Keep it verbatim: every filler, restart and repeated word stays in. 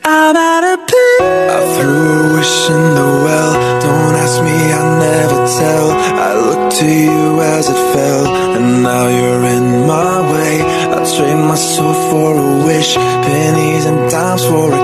I'm out of pain. I threw a wish in the well. Don't ask me, I never tell. I looked to you as it fell, and now you're in my way. I'll trade my soul for a wish, pennies and dimes for a